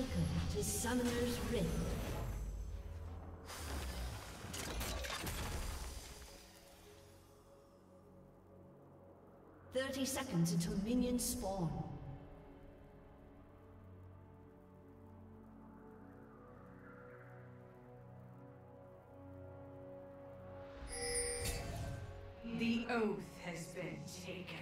Welcome to Summoner's Rift. "30 seconds until minions spawn. The oath has been taken.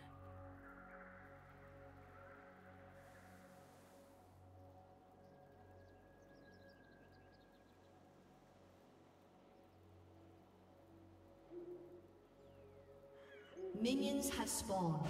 Minions have spawned.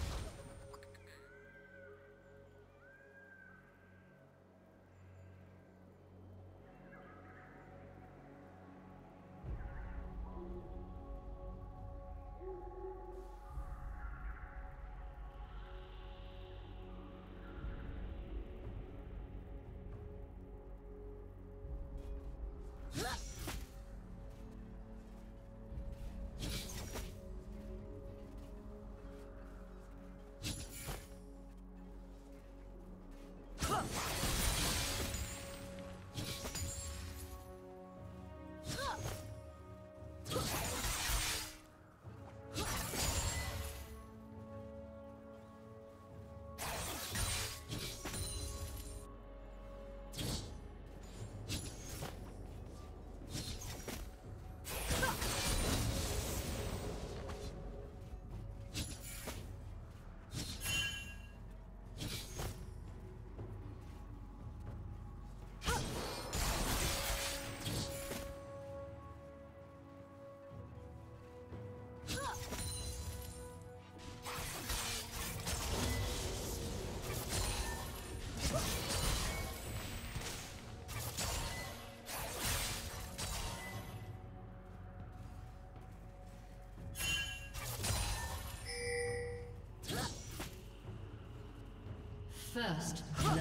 First blood.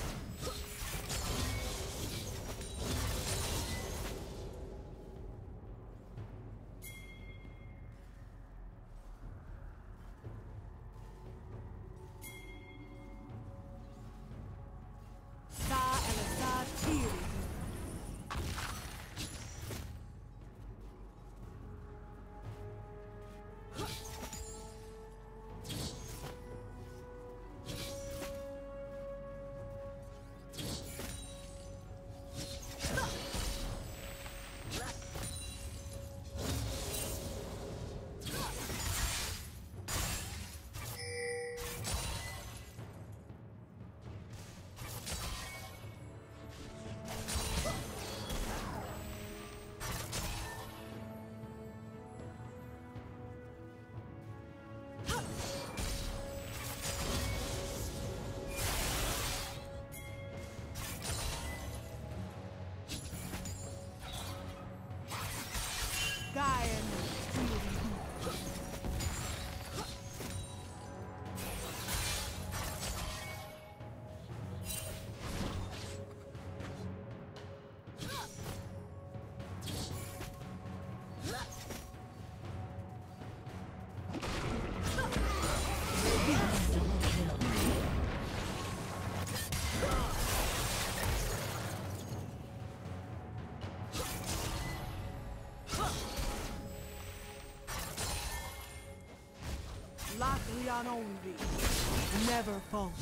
Leon only, never falter.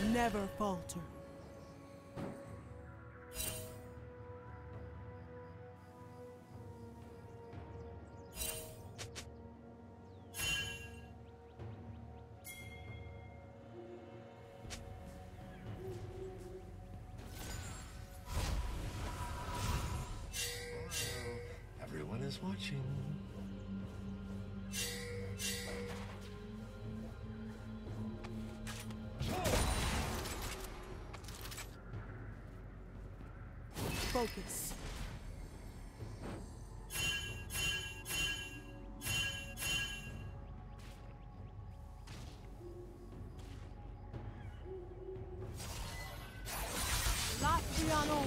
Never falter. Everyone is watching. Focus. Latriano.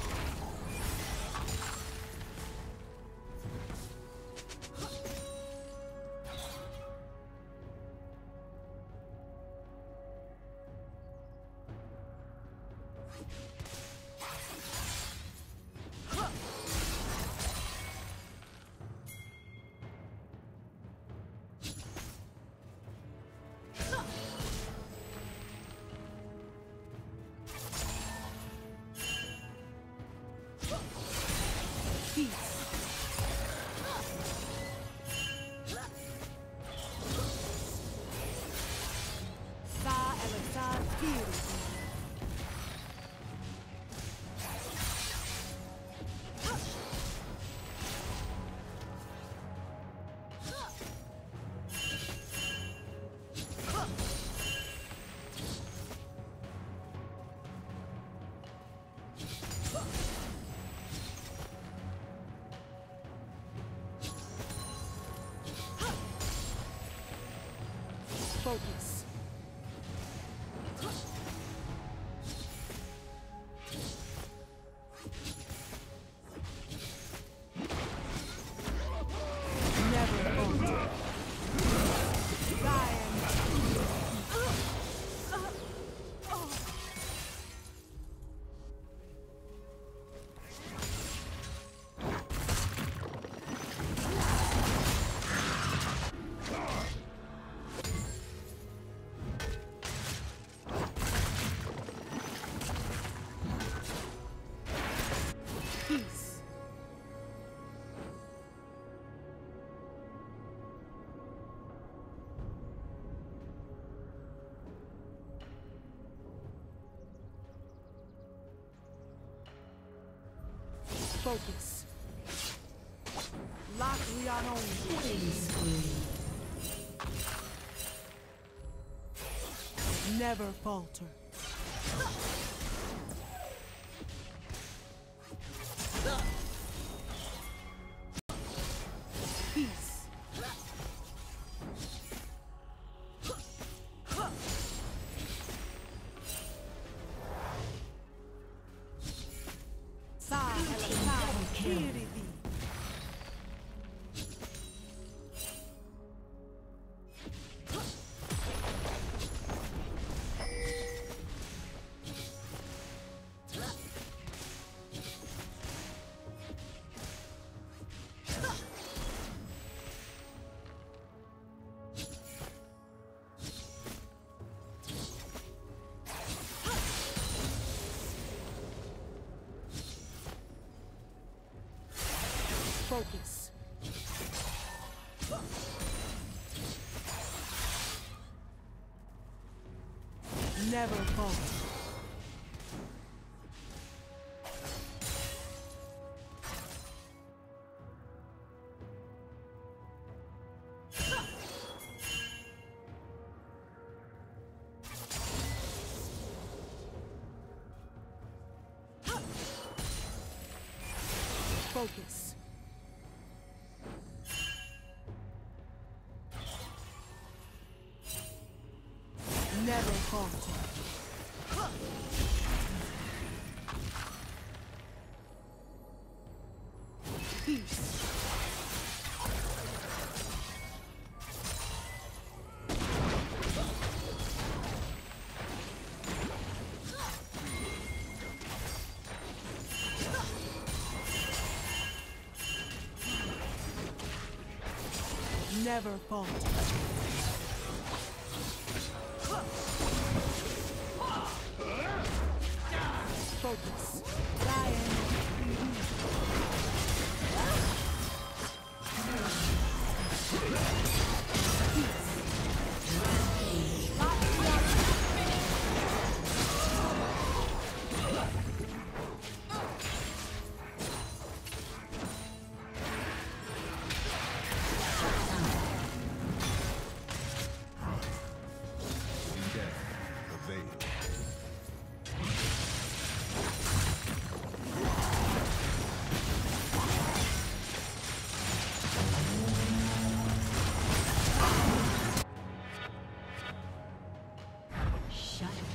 Focus. Never falter. Peace. Focus. Latriano. Killing spree. Never falter. Peace. Sa Kiridi. Focus. Never falter. Focus. Never falter. Peace. Never falter.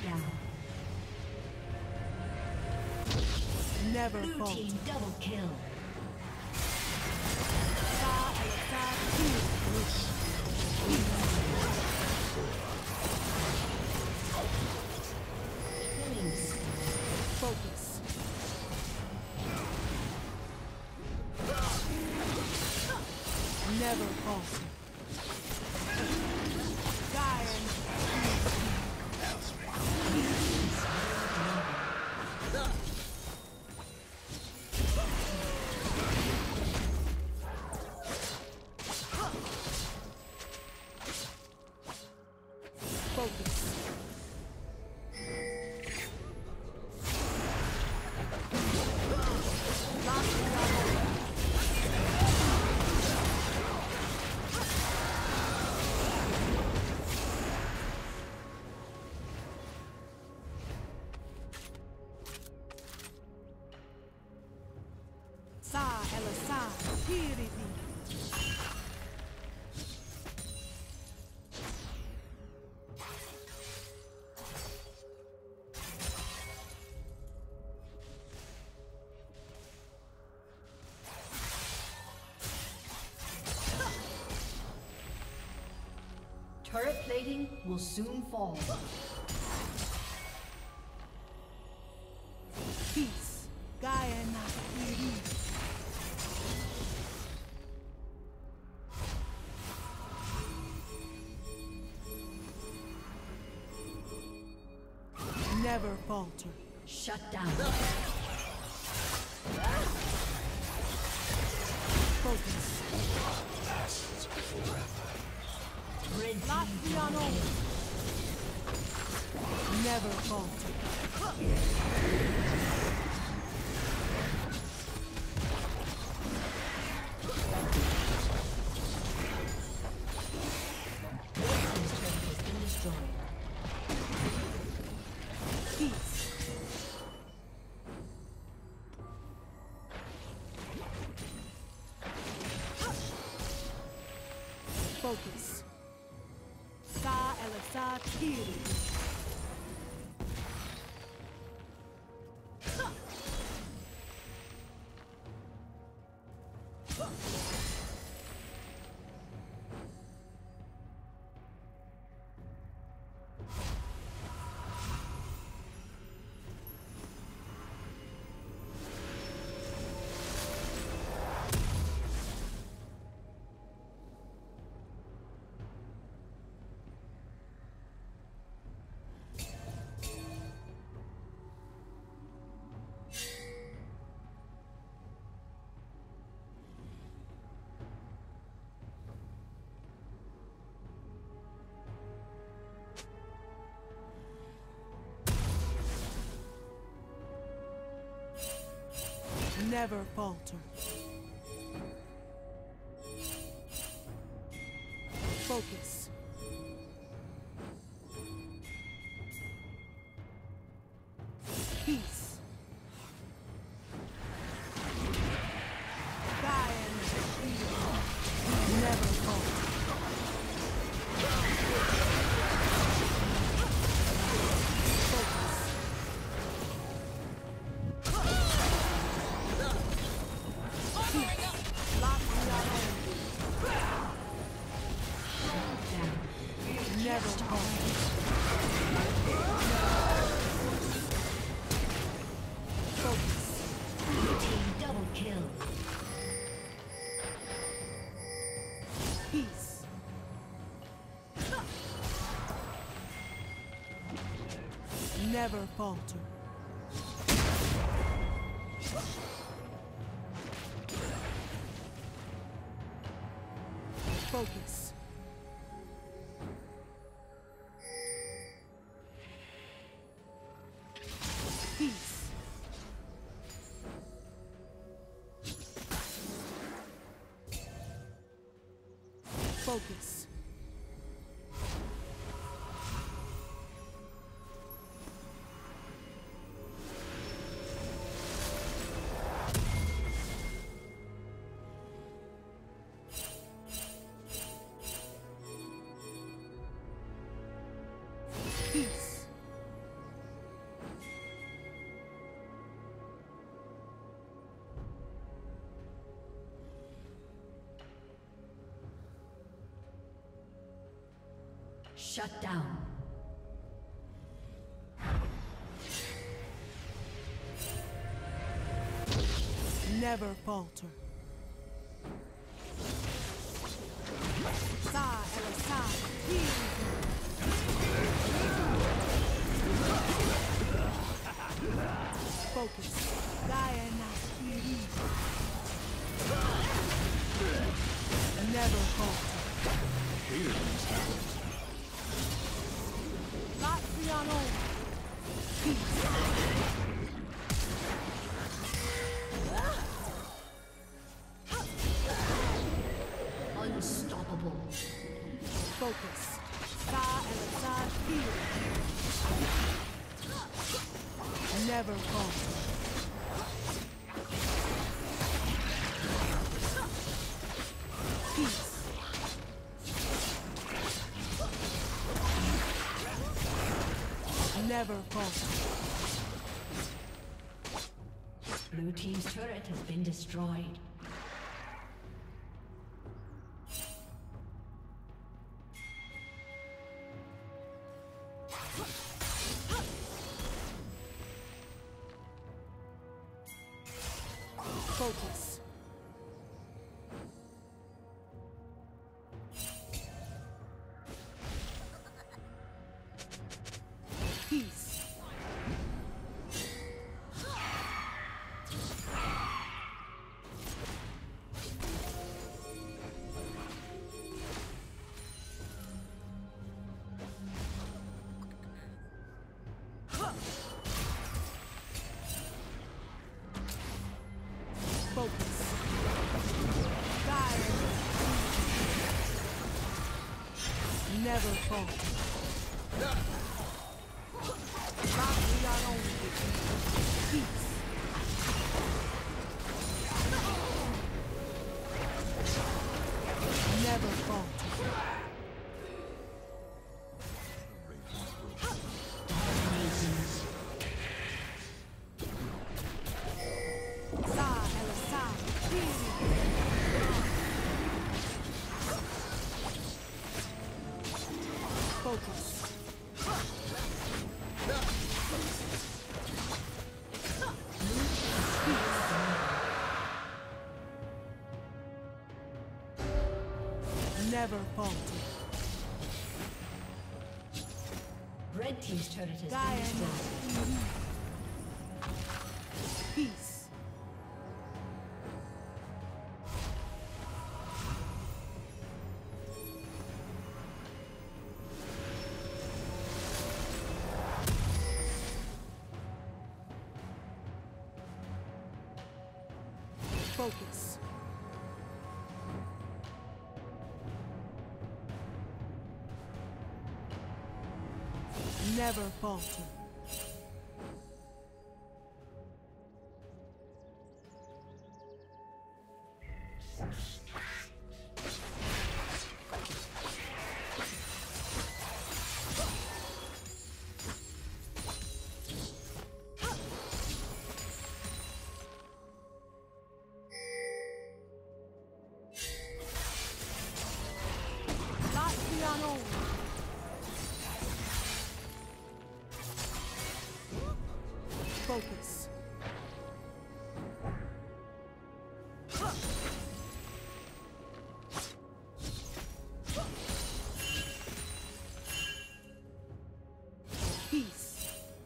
down. Never Blue falter. team double kill. Focus. Never falter. Focus. Sa ela sa piriti. Turret plating will soon fall. Peace. Gaia na piri. Never falter. Shut down. Focus. Lasts forever. Red team Latviano. Never falter. has been destroyed. Peace. Focus. Sa ela sa tiri. Never falter. Focus. Peace. Gaia never falter. Never falter. Focus. Blue team double kill. Peace. Never falter. Focus. Peace. Focus. Peace. Shut down. Never falter. Sa el sa, focus. Diana. Never falter. Latriano. Peace. Unstoppable. Focus. Sa el sa, never falter. Peace. Never falter. Blue team's turret has been destroyed. Focus. Peace. Focus. Dire. Never fall. Not we are only peace. Never fall. Focus. Never falter. Red team's turret has been destroyed. Peace. Focus. Never falter. Latriano. Focus. Peace.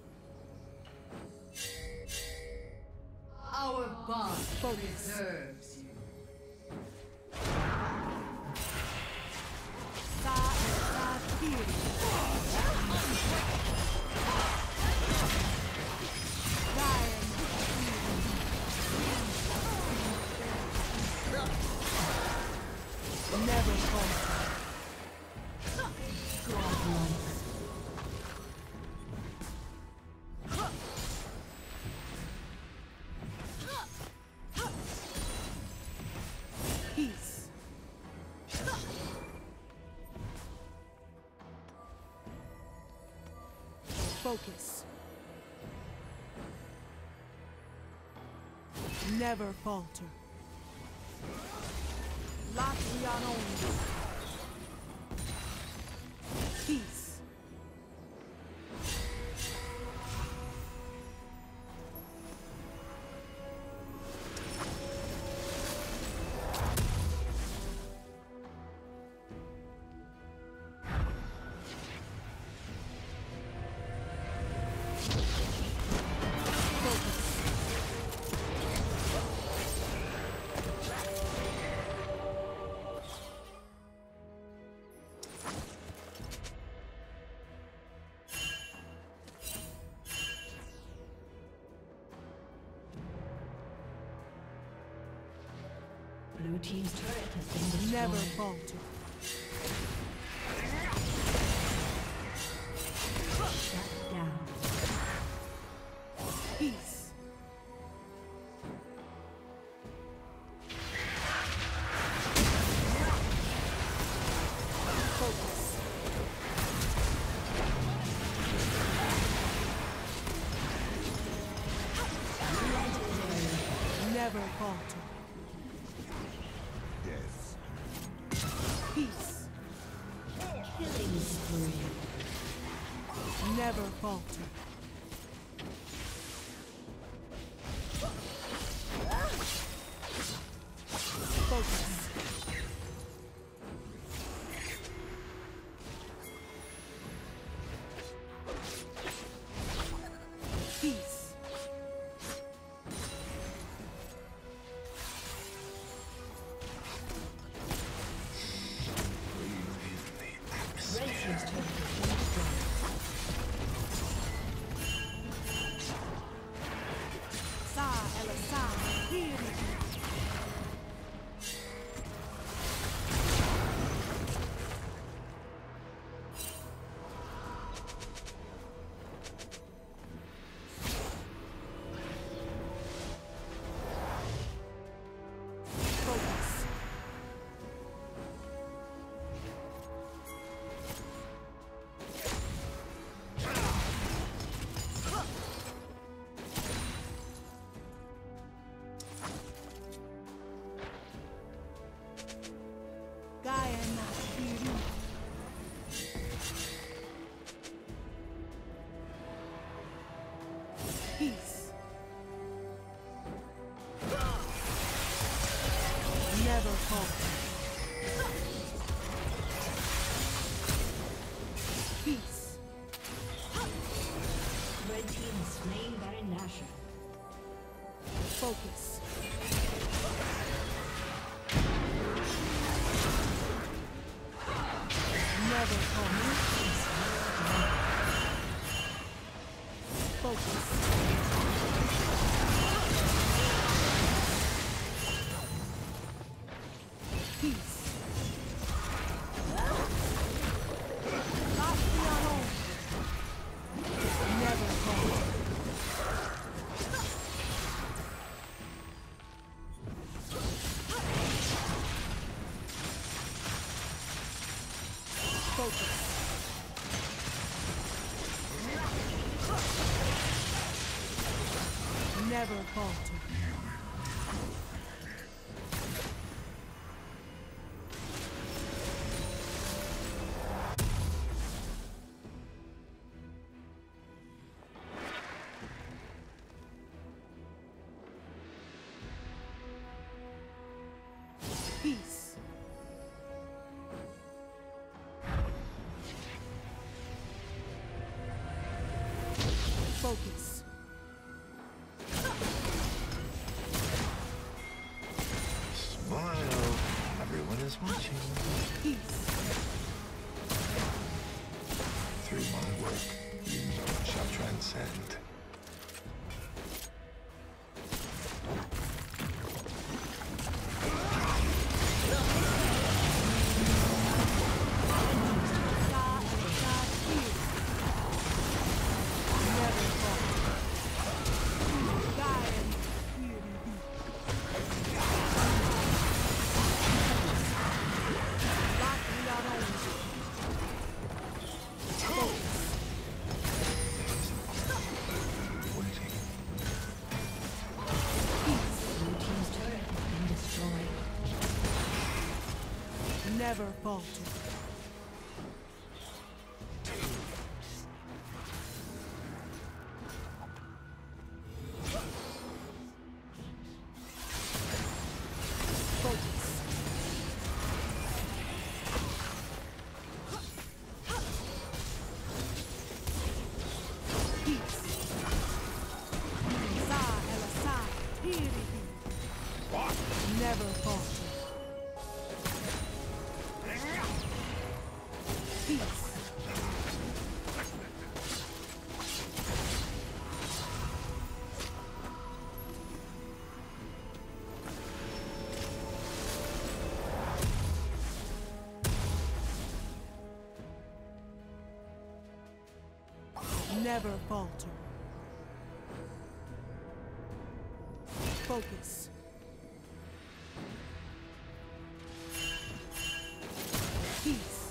Our bond Focus. preserves you. Never falter. Peace. Focus. Never falter. Latriano. Peace. Blue team's turret has been destroyed. Never falter. Shut down. Peace. Focus. Never falter. Peace. Killing spree. Never falter. Focus. Peace. Red team's turret has been destroyed. Sa Elasa. Here. Focus. Gaiana Kiri. Peace. Never falter. Peace. Red team has slain Baron Nashor. Focus. Never falter. Focus. Peace. Not the own. Never falter. Focus. Never falter. Peace. Focus. Smile. Everyone is watching. Peace. Through my work, you shall transcend. Never falter. Never falter. Focus. Peace.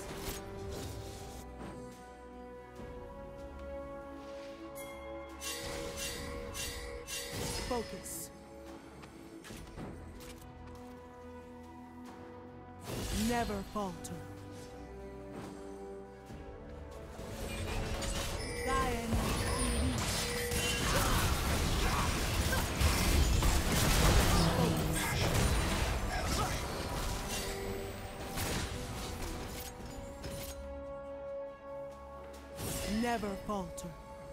Focus. Never falter. Dying. Never falter.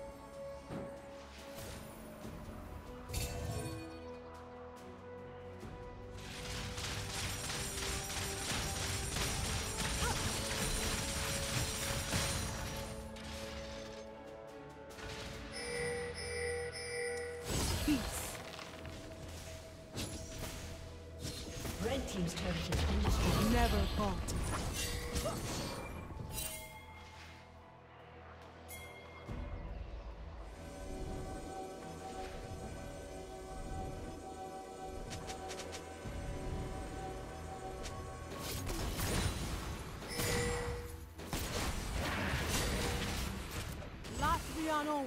Peace. Red team's turret has been destroyed. Never falter. Latvian owned.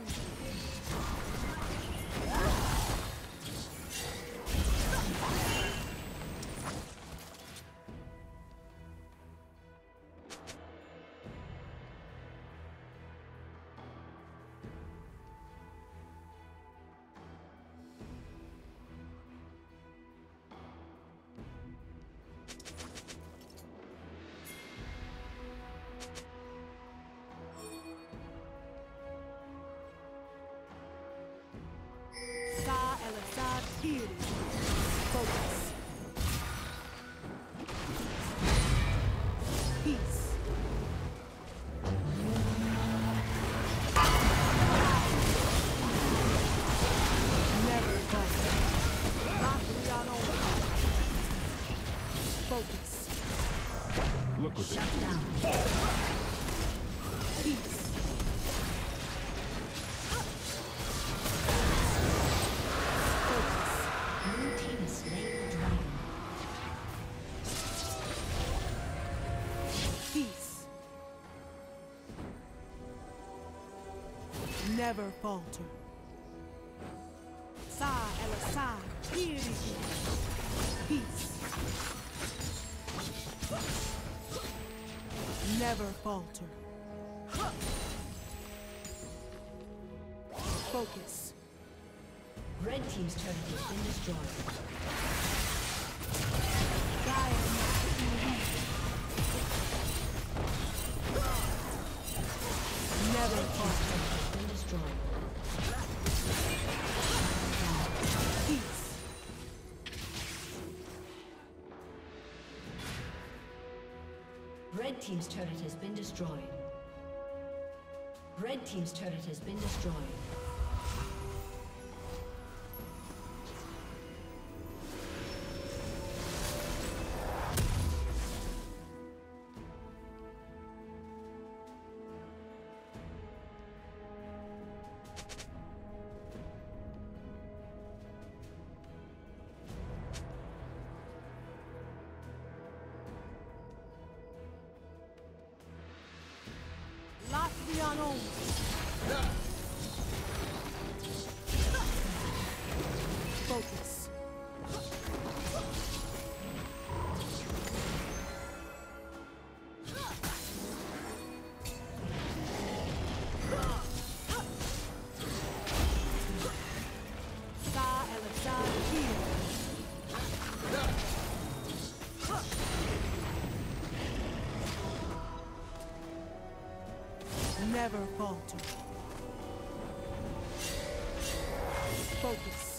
Focus. Peace. Never falter. Latvian focus. Look what Shut down. Peace. Blue team has slain the dragon. Peace. Never falter. Sa el-Assad, peace. Never falter. Focus. Red team's turret has been destroyed. Never Red team's falter. turret has been destroyed. Peace. Red team's turret has been destroyed. Red team's turret has been destroyed. Latvian owned. Focus. Sa el-Assad here. Never falter. Focus.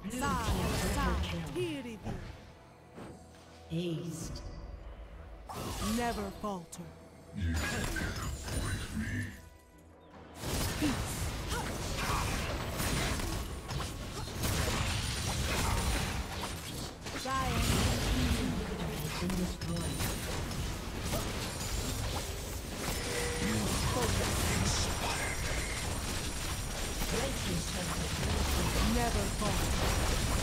Sa Elisar Kiri. Aced. Never falter. Zion. Been destroyed. Red team's turret Never falter.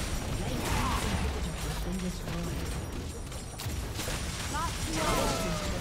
has been destroyed. Not too long.